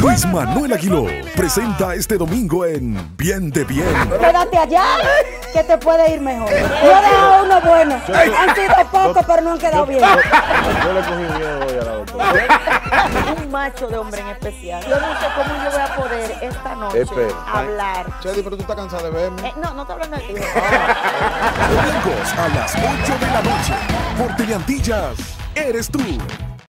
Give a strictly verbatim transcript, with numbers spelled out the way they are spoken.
Luis Manuel Aguiló presenta este domingo en Bien de Bien. Quédate allá, que te puede ir mejor. Yo he dejado uno bueno. Han sido pocos, pero no han quedado bien. Yo le cogí miedo hoy a la doctora. Un macho de hombre en especial. Yo no sé cómo yo voy a poder esta noche Espera. hablar. Chedi, pero tú estás cansada de verme. Eh, no, no estoy hablando de ti. Domingos a las ocho de la noche. Por Teleantillas, eres tú.